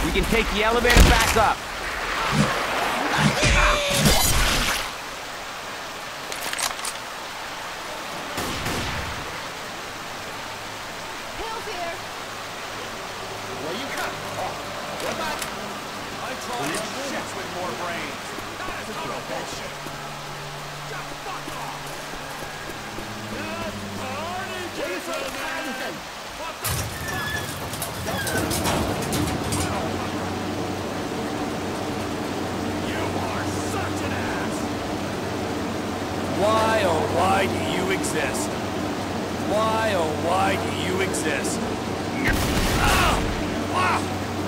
We can take the elevator back up. Hill's here. Where you come? What about? I tried shits with more brains. That is total bullshit. Just fuck off. Party, Jason. What the fuck? You are such an ass. Why, oh why do you exist? Why, oh why do you exist? Ah! Ah!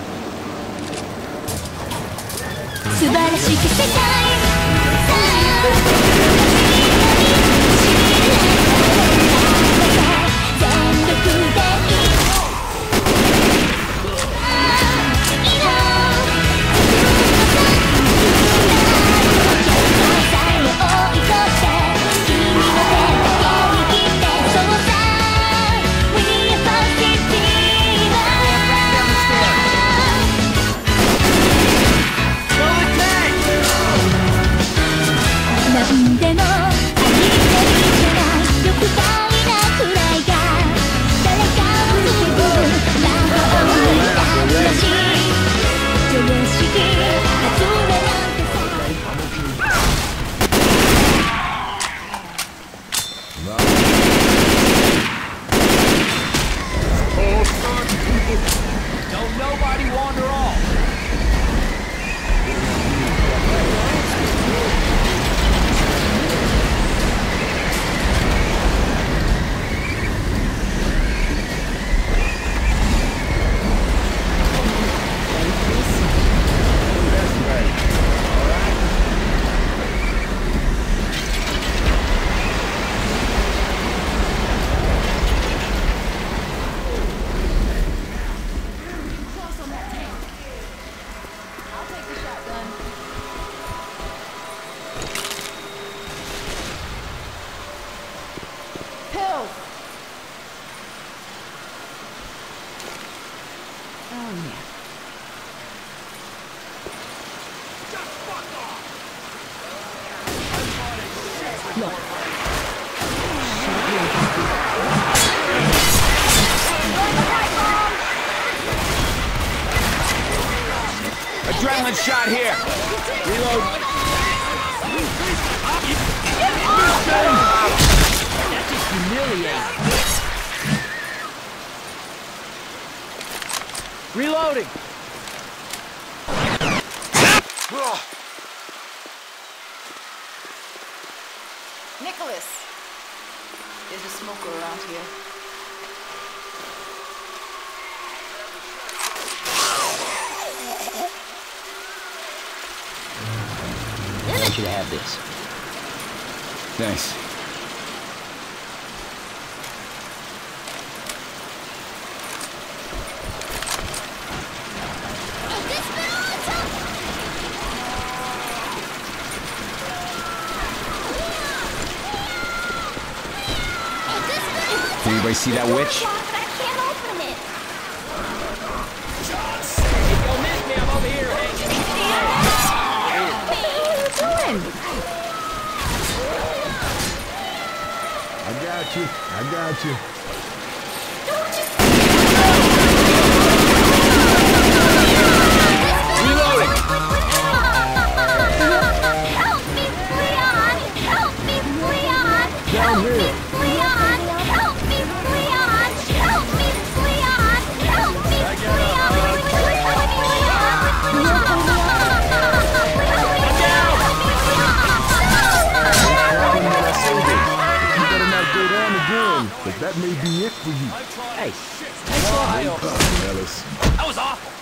素晴らしき世界さあ全力でなんでもありきたりじゃない欲張りなくらいが誰かを救う魔法を抜いた話常識外れなんてさ Don't nobody wander off. Close on that tank. I'll take the shotgun. Pills. Oh yeah. Just fuck off. Adrenaline shot here. Reload. That's just humiliating. Reloading. Nicholas. There's a smoker around here. I want you to have this. Thanks. Anybody see that witch? I can't open it. Don't miss me, I'm over here hanging. What are you doing? I got you. Reloading. Help me, Leon! Help me, Leon! Help me, Leon! Help me, Leon! Help me, Leon! Help me, But that may be it for you. Hey, No problem, Ellis. That was awful.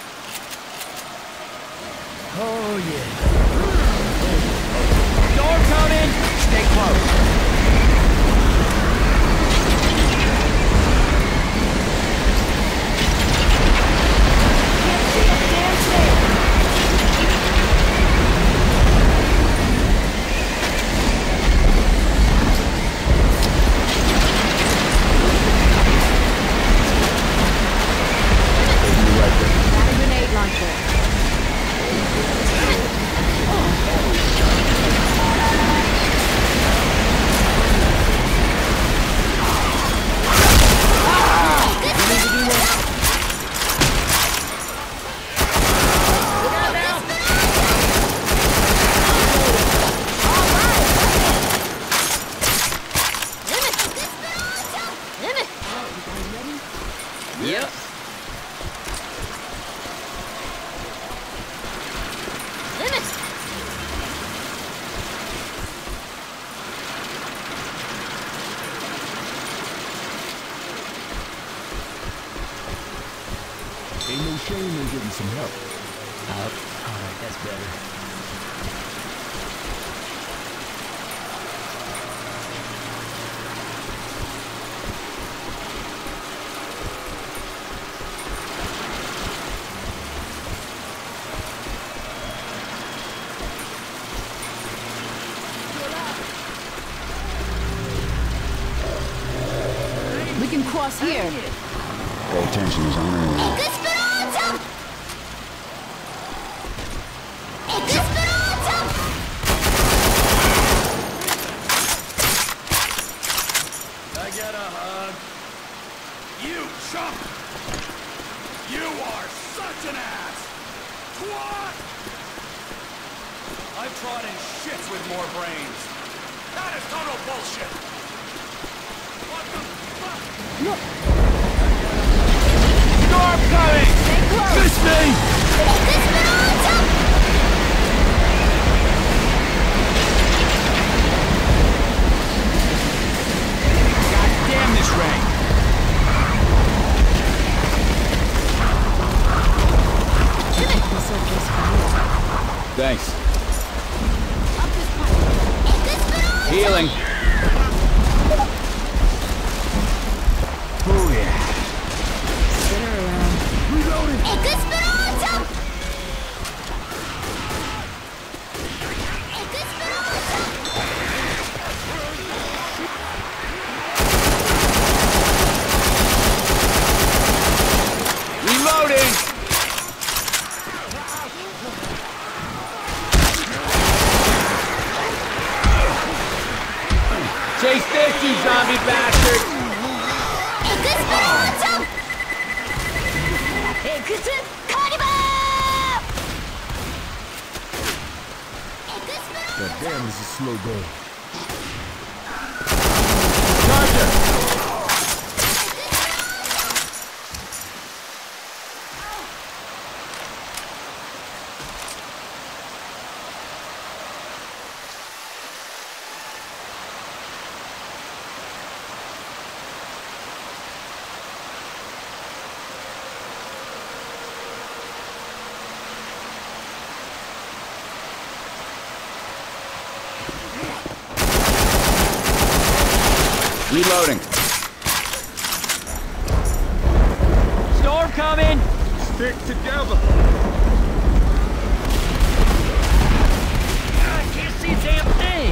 oh yeah. Door coming. Stay close. Grenade launcher. some help. Alright, that's better. We can cross here. Pay attention, he's on our way. I get a hug. You chump! You are such an ass! Twat! I've trod in shits with more brains. That is total bullshit! What the fuck? Storm coming! Miss me! Damn this rain! Thanks. Healing. Oh yeah. Spin her around. Reloading! Chase this, you zombie bastard! God damn, this is slow going. Reloading. Storm coming! Stick together. I can't see a damn thing!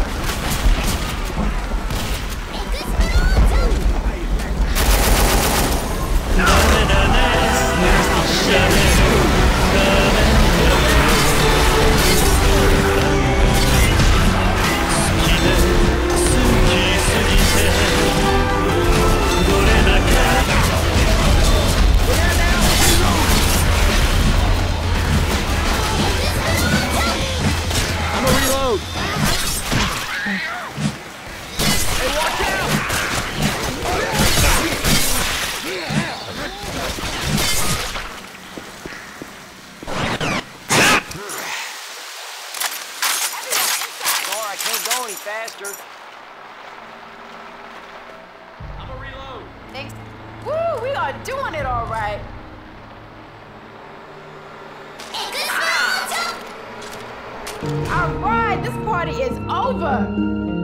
I'm a reload! Hey, watch out! Sorry, I can't go any faster. I'm a reload. Thanks. Woo, we are doing it all right. All right, this party is over.